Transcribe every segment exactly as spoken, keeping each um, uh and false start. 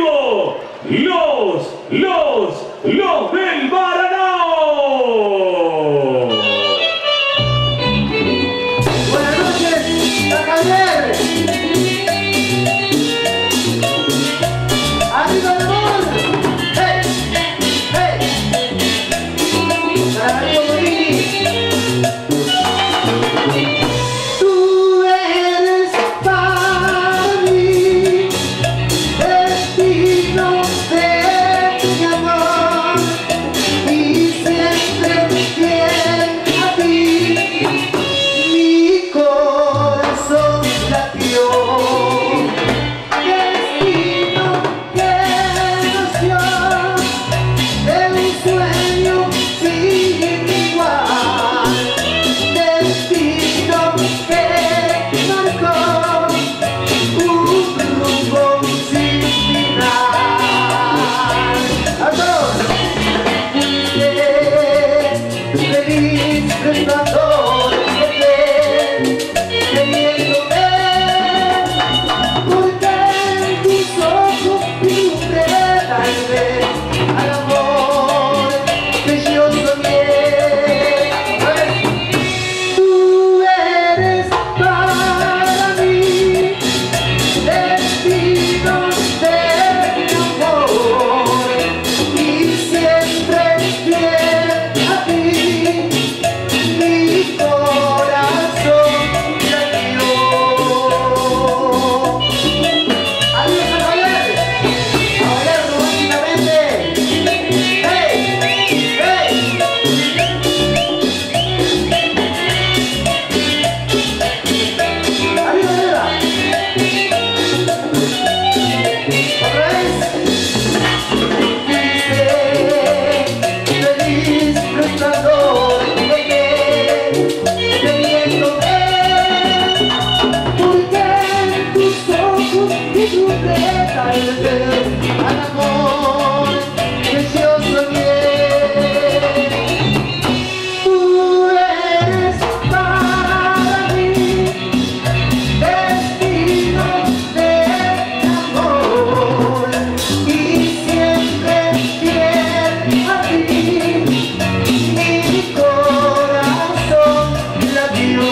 contigo, los, los, los del Maranao. Buenas noches, la Javier. ¡Arriba el amor! ¡Hey! ¡Hey! ¡Para María Molini! Tú eres para mí destino de mi amor y siempre fiel a ti. Mi corazón latió. Resplandor de fe, teniéndome, porque en tus ojos vibré tal vez al amor que yo soñé. Tú eres para mí destino de mi amor y siempre fiel a ti. Al amor que yo soñé. Tú eres para mí destino de amor y siempre fiel a ti. Mi corazón latió.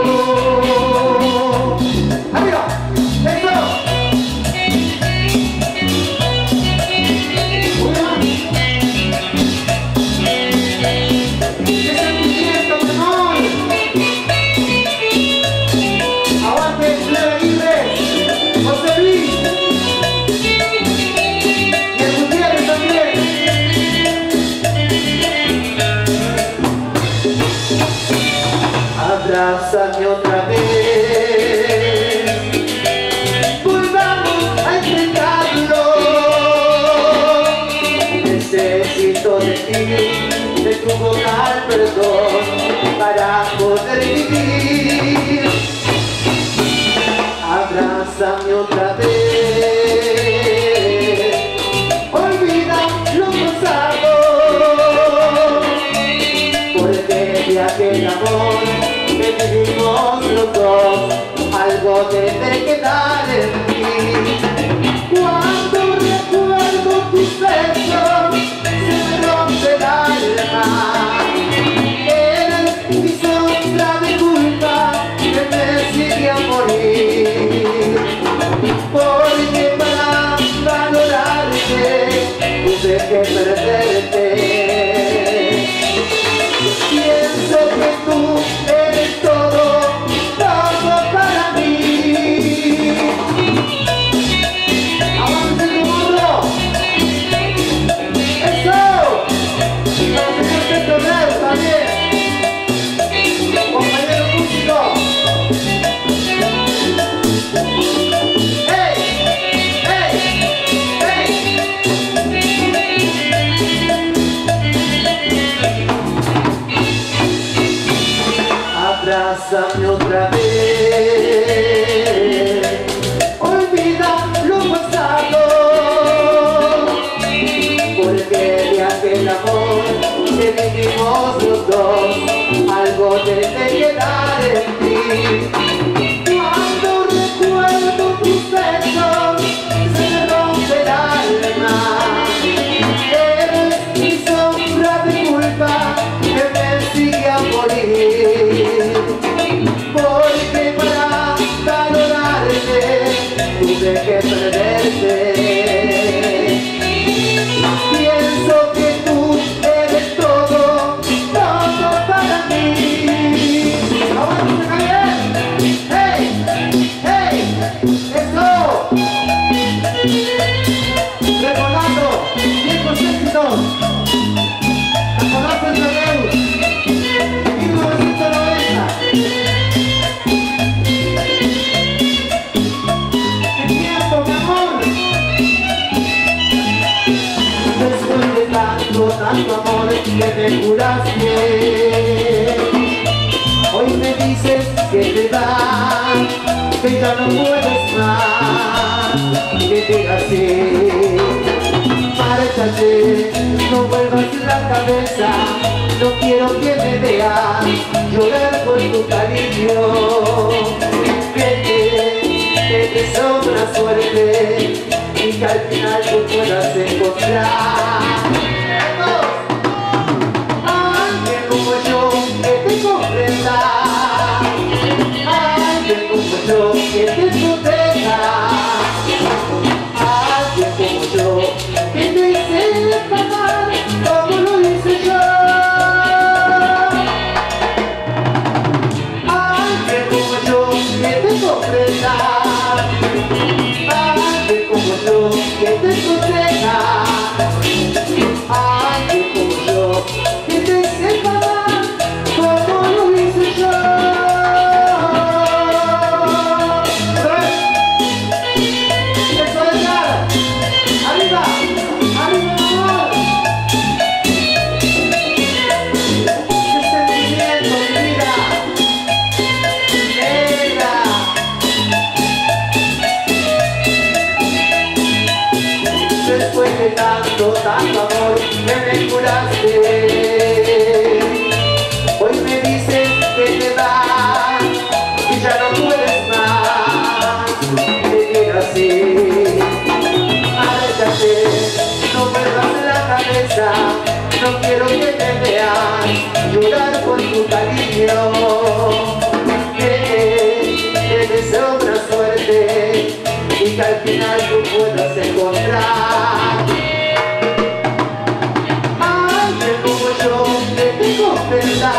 ¡Arriba! ¡Eso! Abrázame otra vez, volvamos a intentarlo. Necesito de ti, de tu vocal perdón, para poder vivir. Abrázame otra vez, olvida lo pasado, porque de aquel amor que vivimos los dos, algo debe quedar en mí. Cuando recuerdo tus besos, se me rompe el alma. Eres mi sombra de culpa que me sigue a morir. Porque para valorarte tuve que perderte. Pienso que tú eres todo, todo para mí. tanto amor que me juraste. Hoy me dices que te vas, que ya no puedes más, que te gasté. Márchate, no vuelvas la cabeza, no quiero que me veas llorar por tu cariño. Vete, que te sobra suerte y que al final tú puedas encontrar alguien como yo que te comprenda, alguien como yo que te proteja, alguien como yo que te sepa amar como lo hice yo, alguien como yo que te comprenda, alguien como yo que te proteja, alguien como yo que te sepa amar como lo hice yo. Eso es nada. Arriba, arriba, amor. Qué sentimiento, mi vida. Negra. Después de tanto, tanto amor que me juraste, hoy me dices que te vas y ya no puedes más vivir así. Márchate, no vuelvas la cabeza, no quiero que te veas llorar por tu cariño. Que te deseo una suerte y que al final tú puedas encontrar alguien como yo que te comprenda,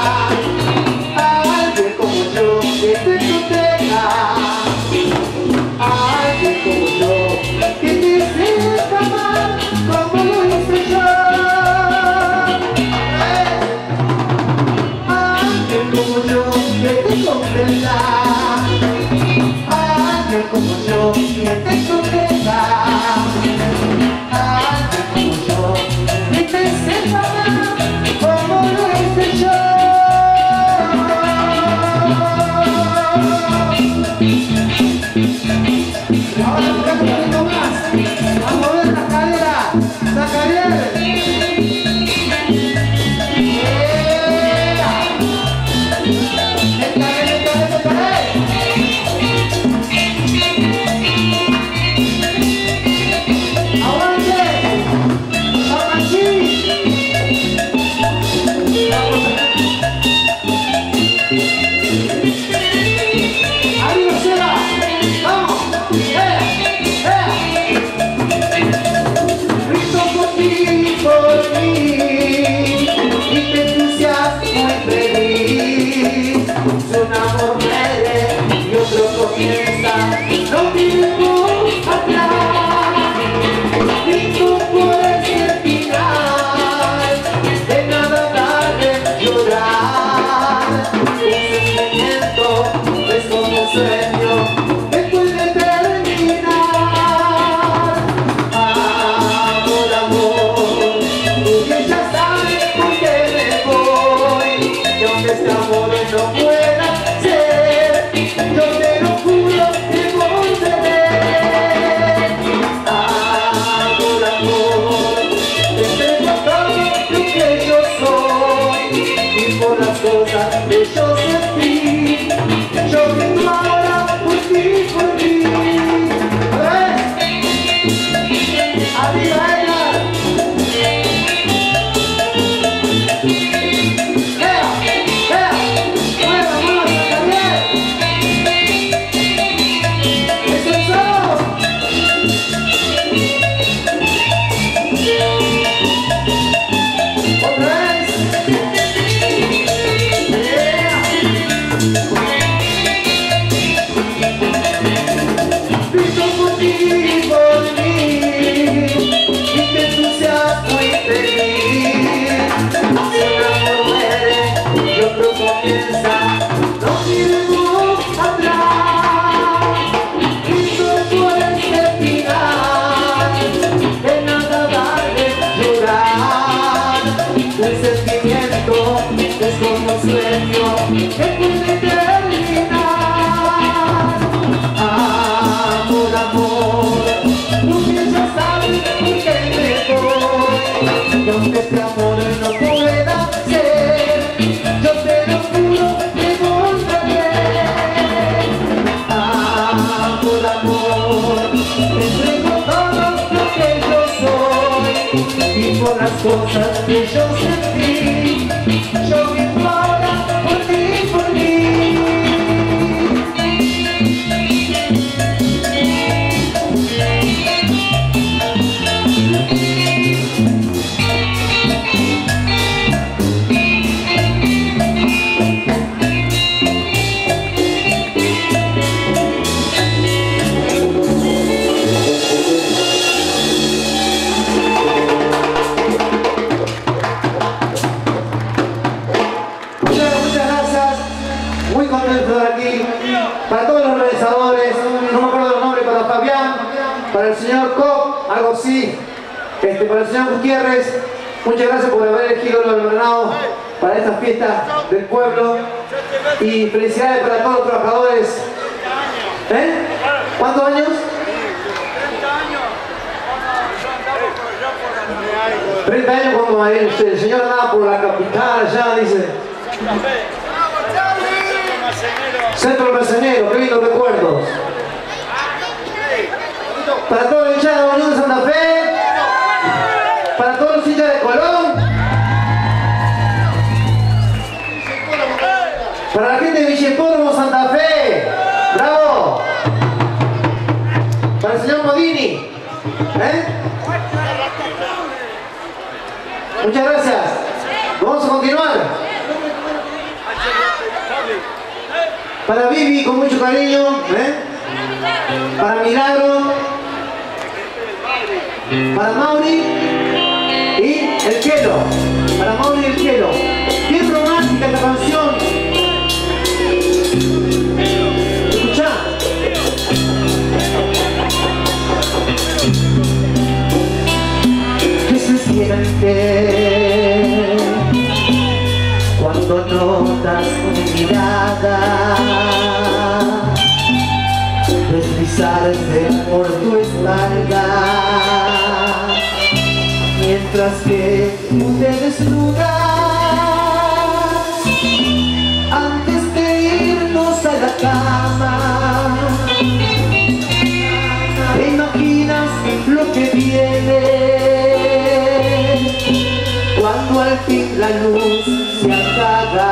alguien como yo que te proteja, alguien como yo que te sepa amar como lo hice yo, alguien como yo que te comprenda, alguien como yo que te proteja, alguien como yo que te sepa amar como lo hice yo. Ahora un poquito más, a mover la cadera, la cadera. Un amor muere y otro comienza, no miremos atrás, ni tú puedes el final, de nada tarde llorar, un sentimiento es como un sueño que puede terminar. Amor, amor, tú bien ya sabes por qué me voy, y aunque este amor no pueda ser, yo te lo juro que volveré. Amor, amor, te entrego todo lo que yo soy, y por las cosas que yo sentí, yo brindo ahora por ti, por ti. Arriba ella. Grito por ti, por mí, cosas que yo sentí, yo vivo ahora por ti, por mí. Para todos los organizadores, no me acuerdo los nombres, para Fabián, para el señor Koch, algo así, este, para el señor Gutiérrez, muchas gracias por haber elegido los Bernardo para esta fiesta del pueblo y felicidades para todos los trabajadores. ¿Eh? ¿Cuántos años? treinta años cuando el, el señor andaba por la capital allá, dice. Centro Mercenero, qué lindos recuerdos. Para todos los hinchas de la Unión de Santa Fe, para todos los hinchas de Colón, para la gente de Villepódromo, Santa Fe, bravo. Para el señor Modini, ¿eh? Muchas gracias. Vamos a continuar. Para Vivi, con mucho cariño, ¿eh? Para Milagro, para Mauri y el Kelo, para Mauri y el Kelo. Bien romántica esta canción. Escuchá. ¿Qué se siente cuando notas con mirada deslizarse por tu espalda mientras que te desnudas antes de irnos a la cama? ¿Te imaginas lo que viene cuando al fin la luz se apaga?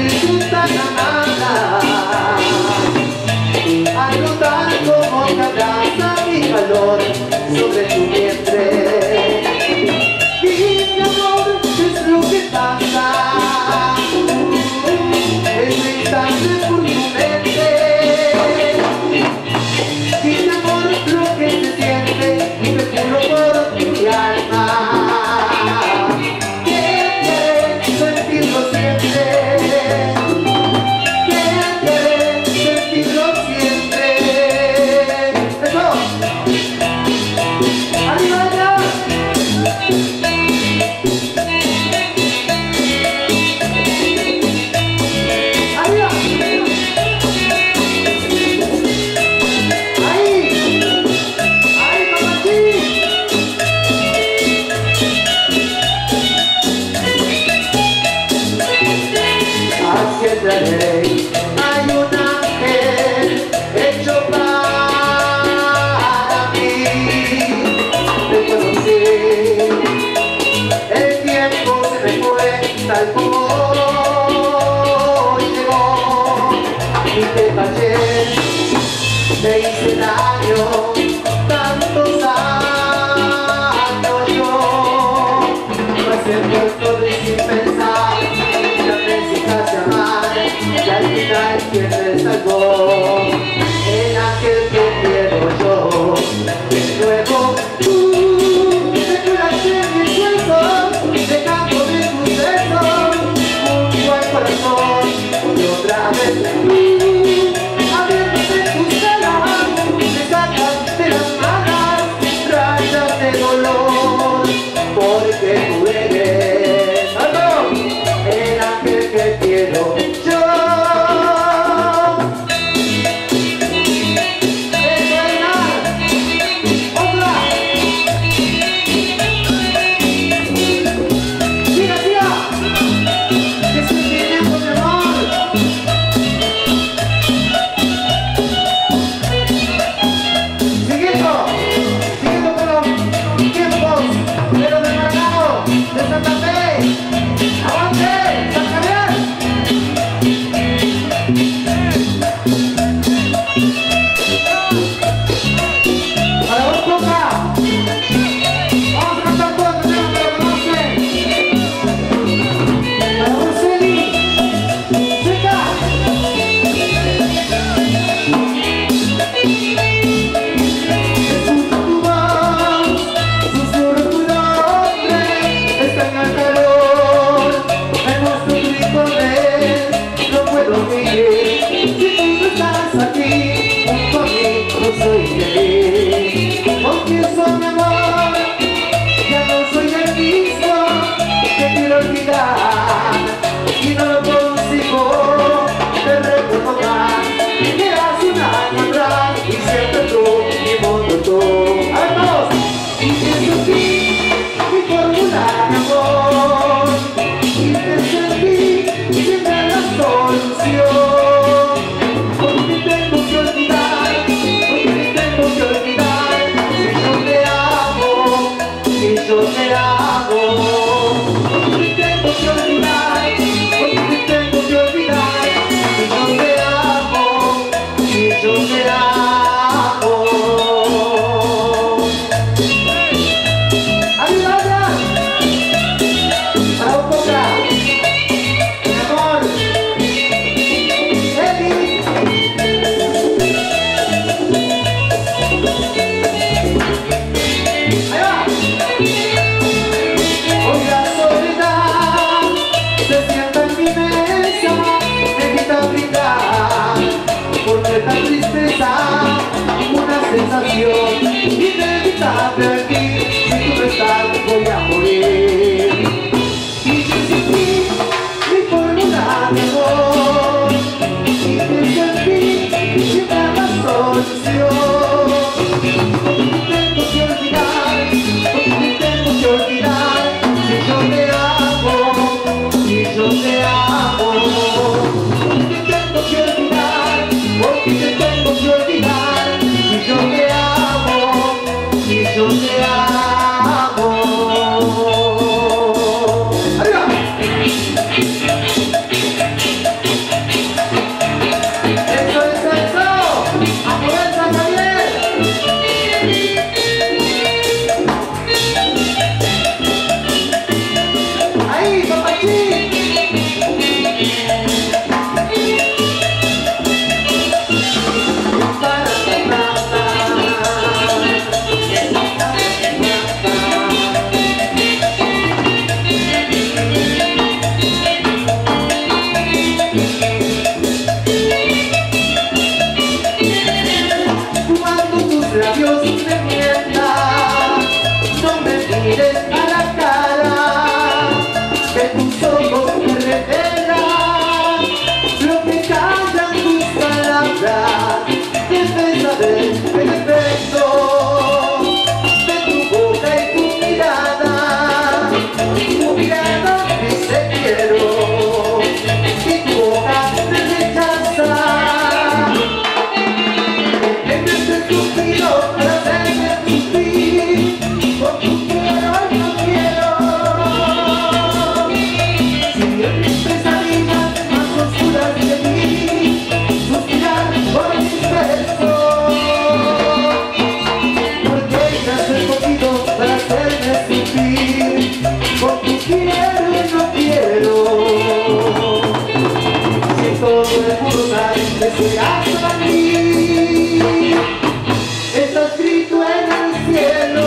Como siempre haré. Hay un ángel hecho para mí. Te conocí, el tiempo se me fue tal como llegó y te fallé, te hice daño tantos años yo. Pasé por todo y sin pensar, ya me enseñaste a amar, ya todo el mundo sabe que serás para mí. Está escrito en el cielo.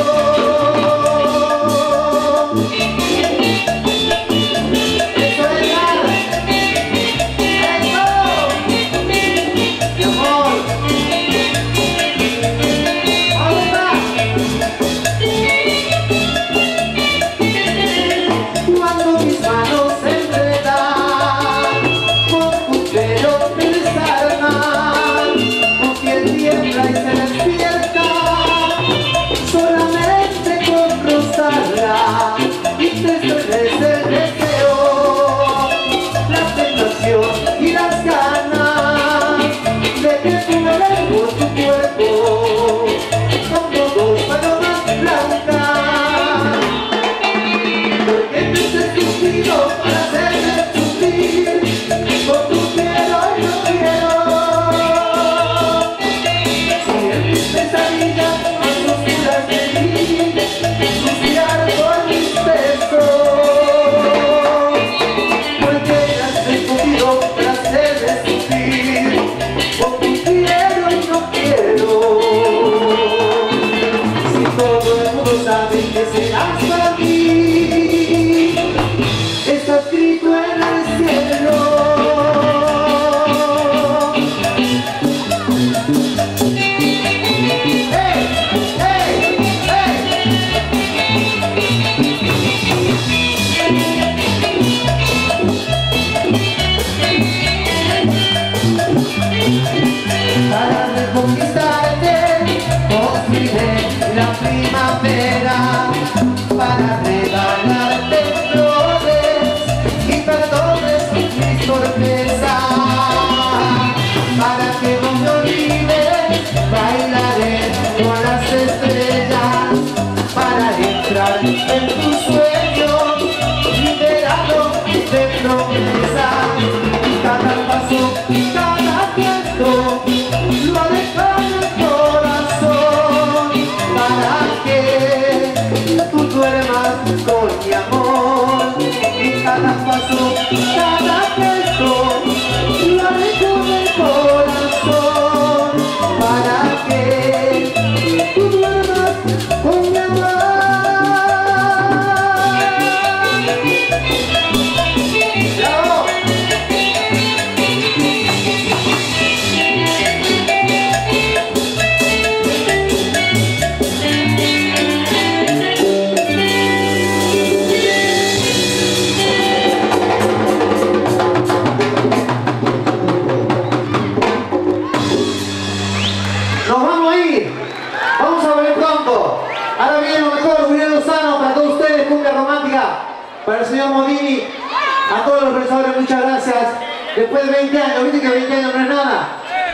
Eso es nada. Eso, mi amor. Ahora, cuando mis manos se enredan con tu pelo me desarman, tu piel tiembla y se despierta solamente con rozarla, y te estremece el deseo, la tentación y las ganas de que tu cuerpo, tu cuerpo como dos palomas blancas. Porque te has escogido para hacerme sufrir, por tu quiero y no quiero. Si en mis pesadillas más oscuras de mí, suspirar por mis besos. Porque te has escogido para hacerme sufrir, por tu quiero y no quiero. Si todo el mundo sabe que serás para mí, está escrito en el cielo. ¡Hey! ¡Hey! ¡Hey! Para reconquistarte construiré la primavera, para regalarte flores y perdones mis torpezas. Para que no me olvides, bailaré con las estrellas, para entrar en tus sueños, liberado de promesas. Cada paso, cada gesto, lo dejo en el corazón, para que tú duermas con mi amor. Y cada paso, cada gesto, lo dejo en el corazón, para que tú duermas con mi amor. ¡Bravo! Nos vamos a ir, vamos a volver pronto. Ahora viene lo mejor, Julián Lozano, para todos ustedes, cumbia romántica, para el señor Modini, a todos los profesores, muchas gracias. Después de veinte años, viste que veinte años no es nada.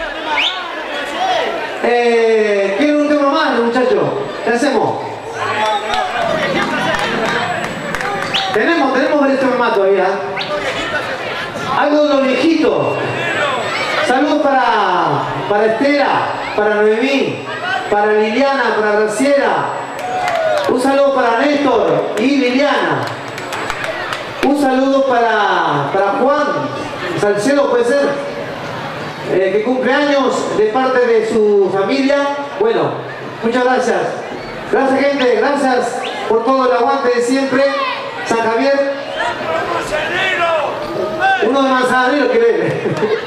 Eh, ¿Quieren un tema más, muchachos? ¿Qué hacemos? Tenemos, tenemos varios temas más todavía. Algo de los viejitos. Saludos para, para Estela, para Noemí, para Liliana, para Graciela. Un saludo para Néstor y Liliana. Un saludo para, para Juan Salcedo, puede ser, eh, que cumple años de parte de su familia. Bueno, muchas gracias. Gracias, gente, gracias por todo el aguante de siempre. San Javier. Uno de Manzanero que ve.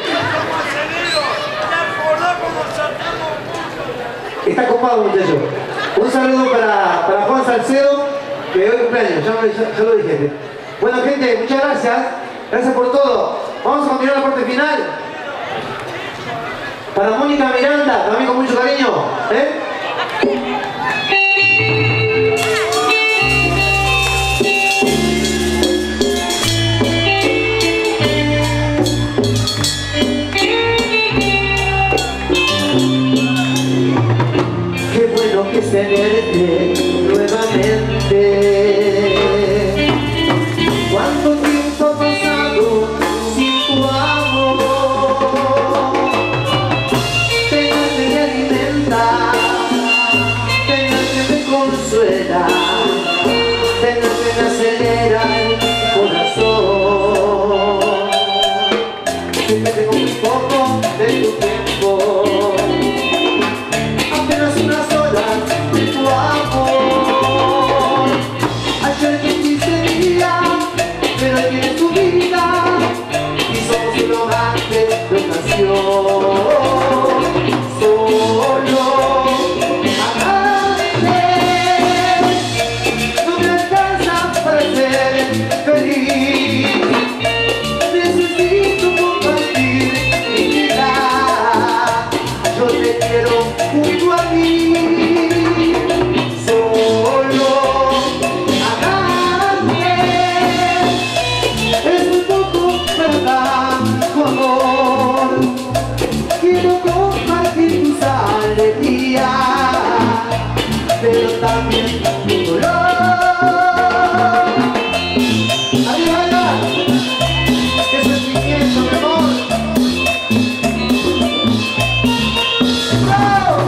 Está copado, muchacho. Un saludo para, para Juan Salcedo, que hoy cumpleaños, ya, ya, ya lo dije. Bueno, gente, muchas gracias. Gracias por todo. Vamos a continuar la parte final. Para Mónica Miranda, también con mucho cariño. ¿eh? Qué bueno que es tenerte nuevamente. Cuánto tiempo ha pasado sin tu amor. Pégate y alimenta un poco de tu tiempo, apenas unas horas de tu amor. Ayer que fuiste mía, pero hoy tienes tu vida y somos un amante de ocasión. Solo amante, no me alcanza para ser feliz. Necesito compartir mi vida, yo te quiero junto a mí. Solo amante, es muy poco para tanto amor. Quiero compartir tus alegrías, pero también tu dolor. Arriba, qué sentimiento, mi amor. ¡Bravo!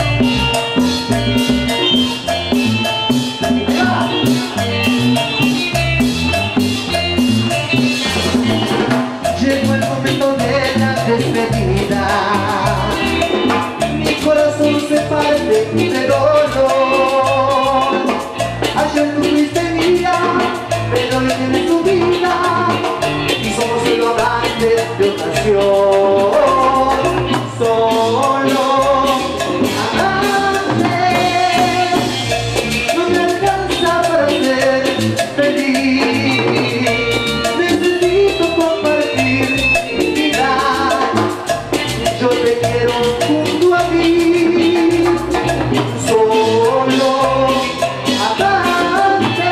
Llegó el momento de la despedida. Mi corazón se parte de dolor. Ayer tú fuiste mía, pero hoy tienes tu vida y somos solo amantes de ocasión. Solo amantes, no me alcanza para ser feliz. Necesito compartir mi vida, yo te quiero junto a mí. Solo amante,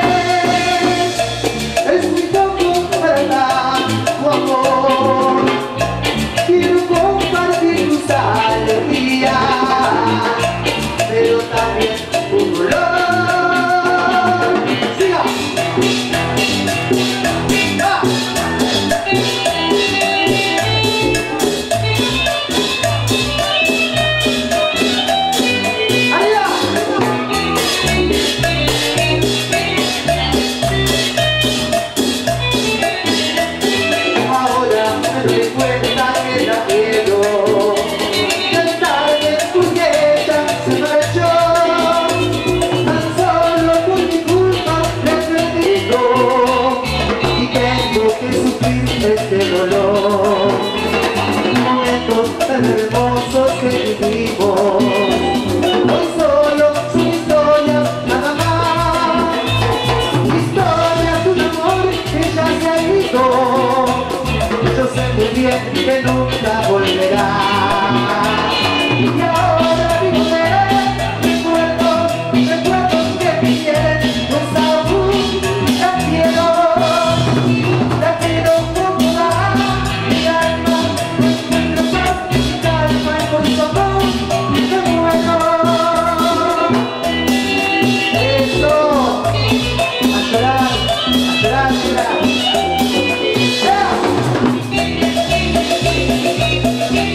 es muy poco para tanto amor. Quiero compartir tus alegrías, pero también tu dolor. ¡Siga! ¡Ah! Ahora me doy cuenta que la quiero, ya tarde porque ella se marchó. Tan solo por mi culpa le he perdido y tengo que sufrir este dolor. Momentos tan hermosos que vivimos hoy solo son historias nada más, historias de un amor que ya se ha ido. Yo sé muy bien que nunca volverá. Y ahora vivo de recuerdos, recuerdos que me quieren, pues aún la quiero, la quiero como va. Mi alma no encuentra paz, mi calma y por su amor me muero. Eso, a llorar, a llorar, a llorar. ¡Yeah!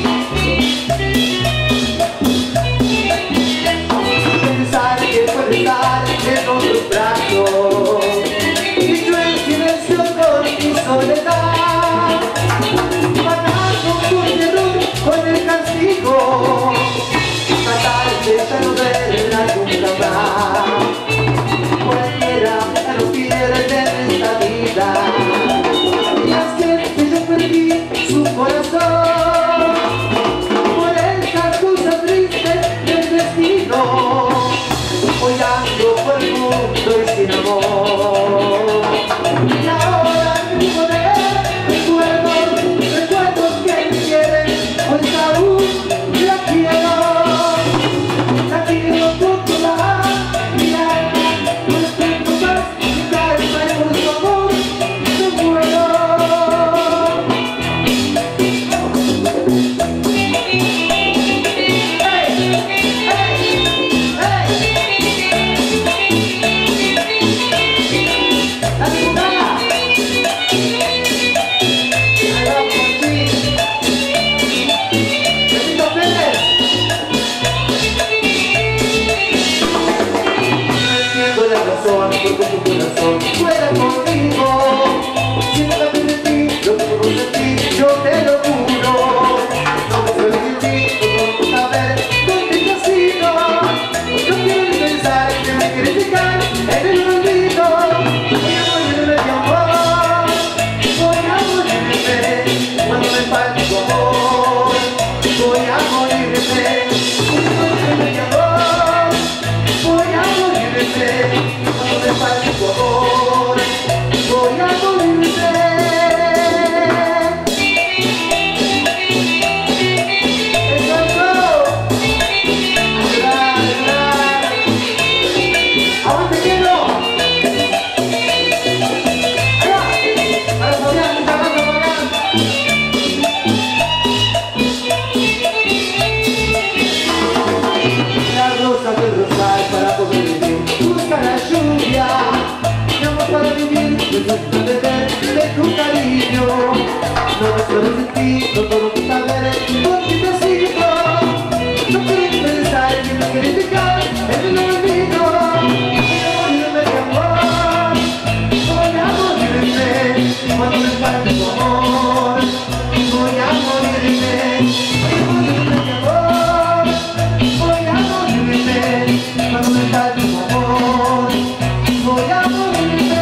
gusta beber de tu cariño. No me quiero sentir, no puedo saber por ti te sigo. No quiero pensar en no criticar en el olvido. Morirme de amor, voy a morirme cuando me falte tu amor. Voy a morirme, morirme de amor. Voy a morirme cuando me falte tu amor. Voy a morirme.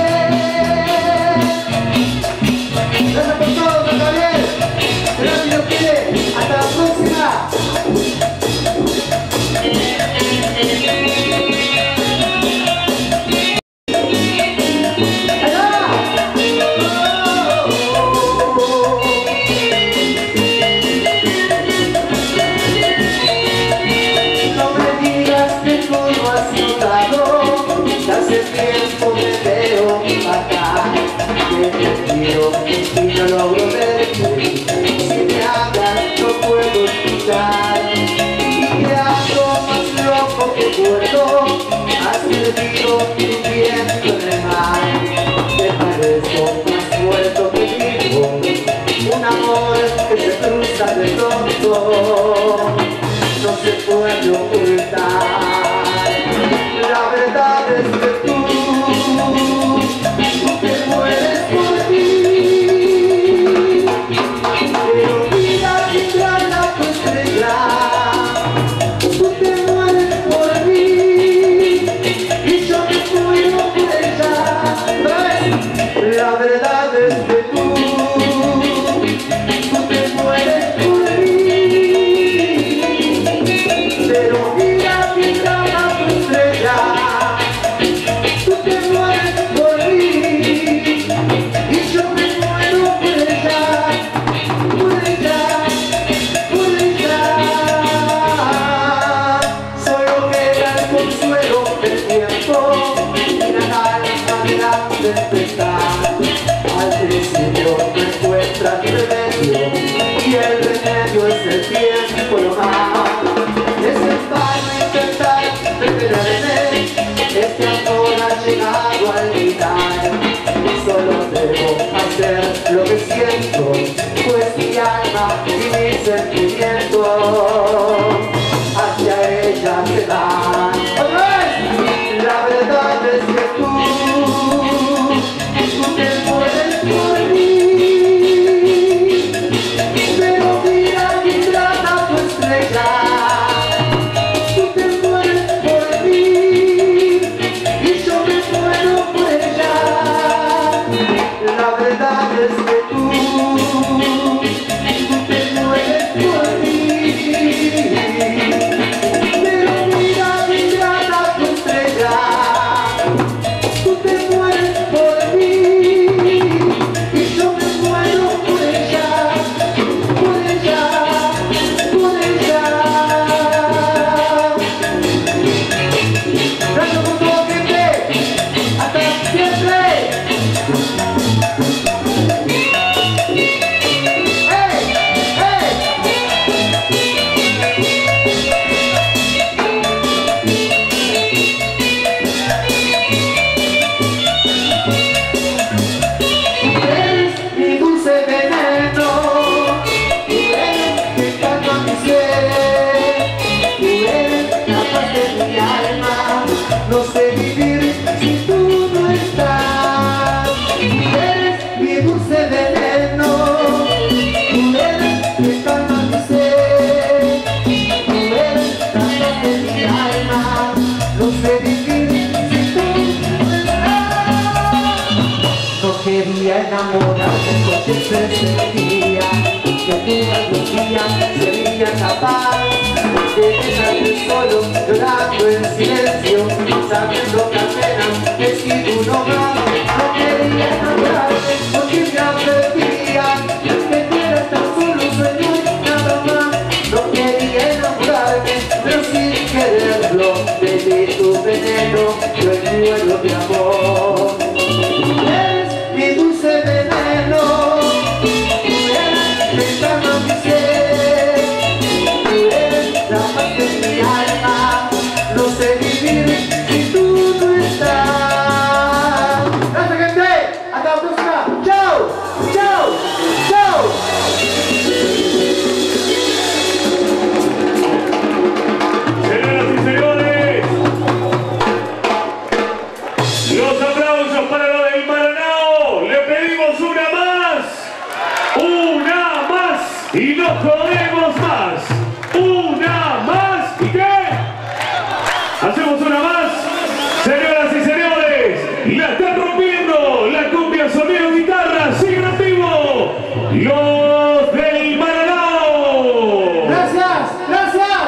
Gracias por todo, don Gabriel. Gracias, si Dios quiere. Hasta la próxima. No me digas que tú no has notado que hace tiempo me veo acá. Que te quiero y no logro verte. Si me hablas no puedo escuchar. Y que ando más loco que muerto. Has perdido tu viento en el mar. Te parezco más muerto que vivo. Un amor que se cruza de pronto. No se puede ocultar. La verdad es que tú, tú te mueres por mí. Pero mira que trae tu estrella. Tú te mueres por mí y yo me muero por ella. ¿Ves? La verdad es que tú, tú te mueres por mí. Pero mira que trae tu estrella. Tú te mueres por mí y yo me muero por ella, por ella, por ella. Solo queda el consuelo del tiempo y la calma de la tempestad. Al principio no encuentras remedio y el remedio es el tiempo nomás. Es en vano intentar retenerme. Este amor ha llegado al final. Solo debo hacer lo que siento, pues mi alma y mis sentimientos hacia ella se dan. ¡Otra vez! La verdad es que tú, tú te mueres por mí. Pero mira que trata tu estrella. Tú te mueres por mí y yo me muero por ella. La verdad es que tú, tú te mueres por mí. Pero mira que trata tu estrella. Tú te mueres por mí y yo me muero por ella, por ella, por ella. Gracias por todo, gente. Hasta siempre. ¡Hey! ¡Hey! Tú eres mi dulce veneno. Tú eres mi calma, mi ser. Tú eres la paz de mi alma. No sé vivir si tú no estás. Tú eres mi dulce veneno. Tú eres mi calma, mi ser. Tú eres la paz de mi alma. No sé vivir si tú no estás. No quería enamorarme porque se sentía que tú algún día serías capaz de dejarte solo, llorando en silencio, sabiendo que apenas he sido un hogar. No quería enamorarme porque me advertía que tú eras tan solo un sueño y nada más. No quería enamorarme, pero sin quererlo, bebí tu veneno, yo muero de amor. Eres mi dulce veneno. Tú eres mi calma, mi ser. Tú eres la paz de mi alma. No sé vivir si tú no estás. Gracias, gente. Hasta podemos más. Una más. ¿Y qué? Hacemos una más. Señoras y señores, la están rompiendo. La cumbia, sonido, guitarra, siguen activo. Los del Maranao. Gracias, gracias.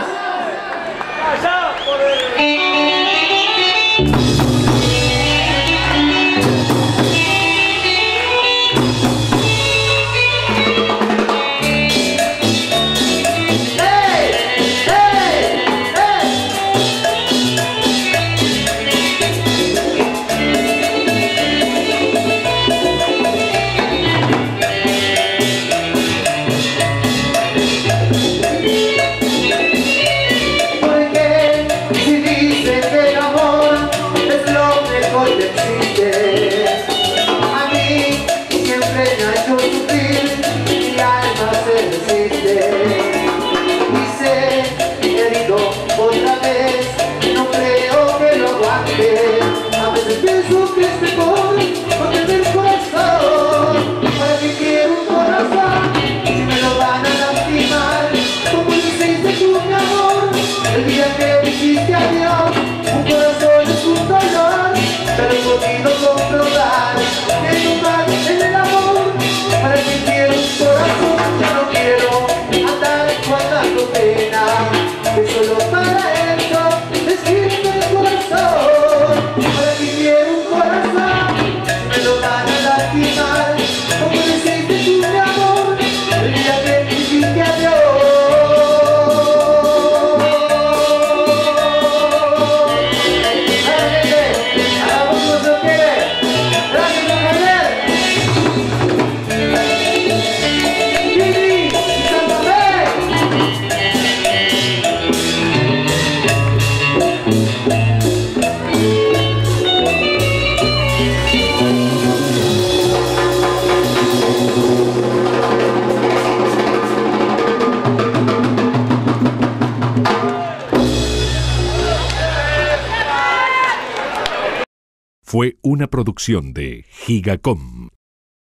Pienso que es mejor no tener corazón. ¿Para qué quiero un corazón si me lo van a lastimar? Como le hiciste tú, mi amor, el día que dijiste adiós. Un corazón es un dolor, pero he podido comprobar que no vale en el amor. ¿Para qué quiero un corazón? Yo no quiero andar guardando pena, que solo para eso escribe el corazón. Como le hiciste tú, mi amor, el día que dijiste adiós. Hagamos lo que quiere. Gracias, mujer. Gini, Santa Fe. Fue una producción de Gigacom.